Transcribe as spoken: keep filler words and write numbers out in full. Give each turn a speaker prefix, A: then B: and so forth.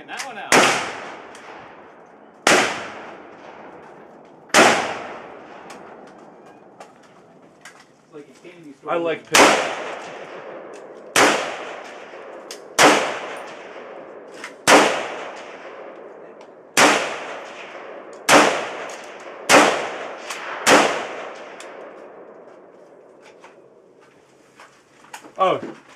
A: that one out. It's like a candy store.
B: I like pitch. Oh.